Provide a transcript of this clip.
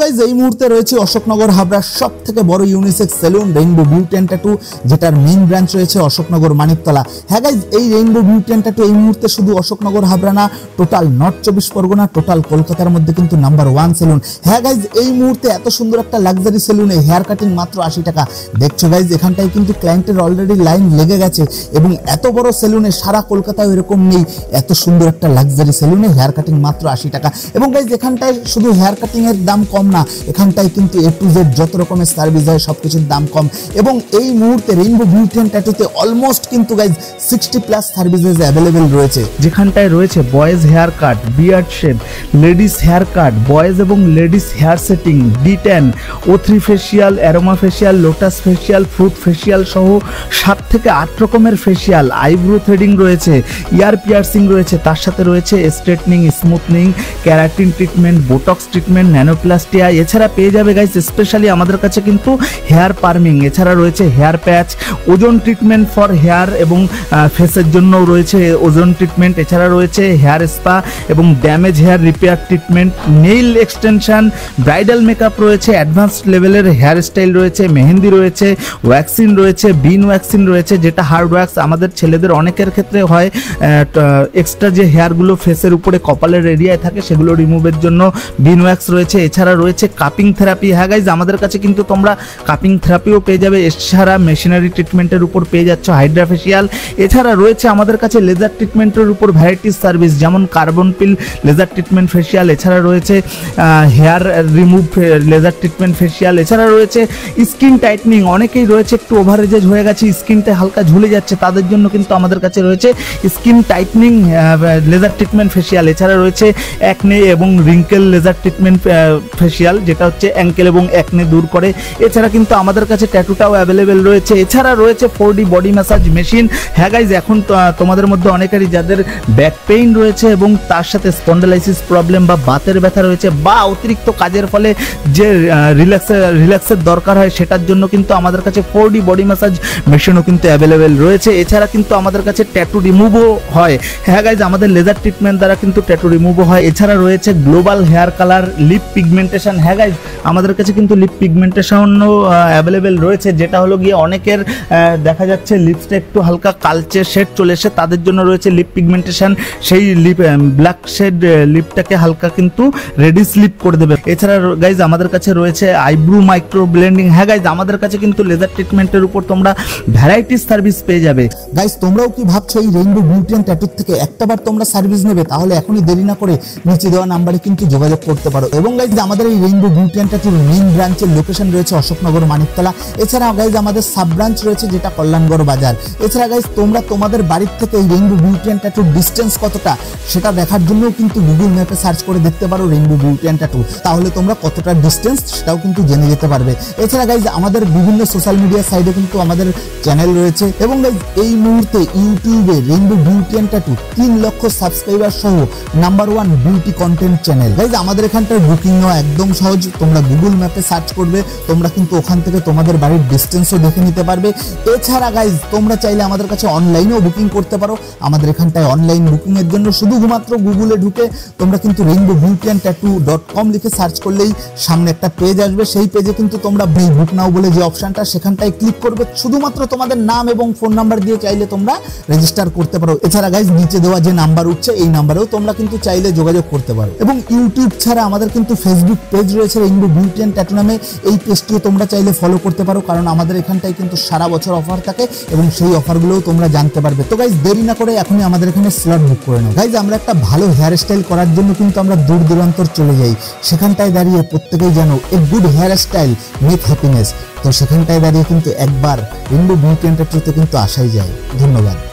Guys এই মুহূর্তে রয়েছে অশোকনগর হাবড়ার সবথেকে বড় unisex salon rainbow beauty and tattoo, যেটার মেইন ব্রাঞ্চ রয়েছে অশোকনগর মানিকতলা। হ্যাঁ গাইজ, এই রেইনবো বিউটি এন্ড ট্যাটু এই মুহূর্তে শুধু অশোকনগর হাবড়া না, টোটাল নর্থ 24 পরগনা, টোটাল কলকাতার মধ্যে কিন্তু নাম্বার 1 সেলুন। হ্যাঁ গাইজ, এই মুহূর্তে এত সুন্দর একটা লাক্সারি সেলুনে হেয়ার কাটিং মাত্র 80 টাকা। দেখছো গাইজ, এখানটায় কিন্তু ক্লায়েন্টের অলরেডি লাইন লেগে গেছে এবং এত বড় সেলুনে সারা কলকাতায় এরকম নেই। এত সুন্দর একটা লাক্সারি সেলুনে হেয়ার কাটিং মাত্র 80 টাকা। এবং গাইজ, এখানটায় শুধু হেয়ার কাটিং এর দাম কম না, এখানটায় কিন্তু A to Z যত রকমের সার্ভিস হয় সবকিছুর দাম কম। এবং এই মুহূর্তে রেইনবো বিউটি এন্ড ট্যাটুতে অলমোস্ট কিন্তু গাইজ 60+ সার্ভিসেস অ্যাভেলেবেল রয়েছে, যেখানটায় রয়েছে boys hair cut, beard shave, ladies hair cut, boys এবং ladies hair setting, D10, O3 facial, aroma facial, lotus facial, fruit facial সহ 7 থেকে 8 রকমের ফেসিয়াল, আইব্রো থ্রেডিং রয়েছে, ইয়ার পিয়ার্সিং রয়েছে, তার সাথে রয়েছে straightening, smoothing, keratin treatment, botox treatment, nanoplastia. এছাড়া পেয়ে যাবে গাইজ স্পেশালি আমাদের কাছে কিন্তু হেয়ার পার্মিং, এছাড়া রয়েছে হেয়ার প্যাচ, ওজন ট্রিটমেন্ট ফর হেয়ার এবং ফেসের জন্য রয়েছে ওজন ট্রিটমেন্ট, এছাড়া রয়েছে হেয়ার স্পা এবং damage hair repair treatment, nail extension, bridal makeup রয়েছে, অ্যাডভান্সড লেভেলের হেয়ার স্টাইল রয়েছে, মেহেন্দি রয়েছে, ওয়্যাক্সিন রয়েছে, বিন ওয়্যাক্সিন রয়েছে, যেটা হার্ড ওয়্যাক্স আমাদের ছেলেদের অনেকের ক্ষেত্রে হয় এক্সট্রা যে হেয়ারগুলো ফেসের উপরে কপালের এরিয়ায় থাকে সেগুলো রিমুভের জন্য বিন ওয়্যাক্স রয়েছে। এছাড়া রয়েছে কাপিং থেরাপি। হ্যাঁ গাইজ, আমাদের কাছে কিন্তু তোমরা কাপিং থেরাপিও পেয়ে যাবে, এছাড়া মেশিনারি ট্রিটমেন্টের উপর পেয়ে যাচ্ছ হাইড্রা ফেসিয়াল। এছাড়া রয়েছে আমাদের কাছে লেজার ট্রিটমেন্টের উপর ভ্যারাইটিস সার্ভিস, যেমন carbon peel laser treatment facial, এছাড়া রয়েছে hair remove laser treatment facial, এছাড়া রয়েছে স্কিন টাইটনিং। অনেকেই রয়েছে একটু ওভারেজেজ হয়ে গেছে, স্কিনটা হালকা ঝুলে যাচ্ছে, তাদের জন্য কিন্তু আমাদের কাছে রয়েছে skin tightening laser treatment facial. এছাড়া রয়েছে অ্যাকনে এবং রিঙ্কেল লেজার ট্রিটমেন্ট ফেসিয়াল, যেটা হচ্ছে অ্যাঙ্কেল এবং অ্যাকনে দূর করে। এছাড়া কিন্তু আমাদের কাছে ট্যাটুটাও অ্যাভেলেবেল রয়েছে। এছাড়া রয়েছে 4D বডি ম্যাসাজ মেশিন। হ্যাঁ গাইজ, এখন তোমাদের মধ্যে অনেকেরই যাদের ব্যাক পেইন রয়েছে এবং তার সাথে স্পন্ডালাইসিস প্রবলেম বা বাতের ব্যথা রয়েছে বা অতিরিক্ত কাজের ফলে যে রিল্যাক্সের দরকার হয়, সেটার জন্য কিন্তু আমাদের কাছে 4D বডি ম্যাসাজ মেশিনও কিন্তু অ্যাভেলেবেল রয়েছে। এছাড়া কিন্তু আমাদের কাছে ট্যাটু রিমুভও হয়। হ্যাঁ গাইজ, আমাদের লেজার ট্রিটমেন্ট দ্বারা কিন্তু ট্যাটু রিমুভও হয়। এছাড়া রয়েছে global hair colour, lip pigmentation. হ্যাঁ গাইজ, আমাদের কাছে কিন্তু লিপ পিগমেন্টেশনও অ্যাভেলেবেল রয়েছে, যেটা হলো গিয়ে অনেকের দেখা যাচ্ছে লিপসটা একটু হালকা কালচে শেড চলে এসে, তাদের জন্য রয়েছে লিপ পিগমেন্টেশন। সেই লিপ ব্ল্যাক শেড লিপটাকে হালকা কিন্তু রেডিশ লিপ করে দেবে। এছাড়া গাইজ আমাদের কাছে রয়েছে আইব্রো মাইক্রো ব্লেন্ডিং। হ্যাঁ গাইজ, আমাদের কাছে কিন্তু লেজার ট্রিটমেন্টের উপর তোমরা ভ্যারাইটিস সার্ভিস পেয়ে যাবে। গাইজ, তোমরাও কি ভাবছো এই রেইনবো বিউটি এন্ড ট্যাটু থেকে একটাবার তোমরা সার্ভিস নেবে? তাহলে এখনই দেরি না করে নিচে দেওয়া নাম্বারে কিন্তু যোগাযোগ করতে পারো। এবং গাইজ, আমাদের এই রেইনবো বিউটি এন্ড ট্যাটুর মেইন ব্রাঞ্চের লোকেশন রয়েছে অশোকনগর মানিকতলা। এছাড়া গাইজ আমাদের সাব ব্রাঞ্চ রয়েছে, যেটা কল্যাণগড় বাজার। এছাড়া গাইজ, তোমরা তোমাদের বাড়ির থেকে এই রেইনবো বিউটি এন্ড ট্যাটুর ডিস্টেন্স কতটা সেটা দেখার জন্য কিন্তু গুগল ম্যাপে সার্চ করে দেখতে পারো রেইনবো বিউটি এন্ড ট্যাটু, তাহলে তোমরা কতটা ডিস্টেন্স সেটাও কিন্তু জেনে যেতে পারবে। এছাড়া গাইজ, আমাদের বিভিন্ন সোশ্যাল মিডিয়া সাইডে কিন্তু আমাদের চ্যানেল রয়েছে। এবং গাইজ, এই মুহূর্তে ইউটিউবে rainbow beauty and tattoo 3 lakh subscriber সহ number 1 beauty content channel. Guys, আমাদের এখানটার বুকিং নেওয়া একদম সহজ। তোমরা গুগল ম্যাপে সার্চ করবে, তোমরা কিন্তু ওখান থেকে তোমাদের বাড়ির ডিস্টেন্সও দেখে নিতে পারবে। এছাড়া গাইজ, তোমরা চাইলে আমাদের কাছে অনলাইনেও বুকিং করতে পারো। আমাদের এখানটায় অনলাইন বুকিং এর জন্য শুধুমাত্র গুগলে ঢুকে তোমরা কিন্তু rainbowbeautyandtattoo.com লিখে সার্চ করলেই সামনে একটা পেজ আসবে। সেই পেজে কিন্তু তোমরা বুক নাও বলে যে অপশনটা, সেখানটায় ক্লিক করবে। শুধুমাত্র তোমাদের নাম এবং ফোন নাম্বার দিয়ে চাইলে তোমরা রেজিস্টার করতে পারো। এছাড়া গাইজ, নিচে দেওয়া যে নাম্বার উঠছে এই নাম্বারেও তোমরা কিন্তু চাইলে যোগাযোগ করতে পারো। এবং ইউটিউব ছাড়া আমাদের কিন্তু ফেসবুক পেজ রয়েছে রেইনবো বিউটি এন্ড ট্যাটু নামে। এই পেজটিও তোমরা চাইলে ফলো করতে পারো, কারণ আমাদের এখানটায় কিন্তু সারা বছর অফার থাকে এবং সেই অফারগুলোও তোমরা জানতে পারবে। তো গাইজ, দেরি না করে এখনই আমাদের এখানে স্লট বুক করে নাও। গাইজ, আমরা একটা ভালো হেয়ার স্টাইল করার জন্য কিন্তু আমরা দূর দূরান্তর চলে যাই। সেখানটায় দাঁড়িয়ে প্রত্যেকেই জানো a good hair style make happiness. তো সেখানটায় দাঁড়িয়ে কিন্তু একবার রেইনবো বিউটি এন্ড ট্যাটুতে কিন্তু আসাই যায়। ধন্যবাদ।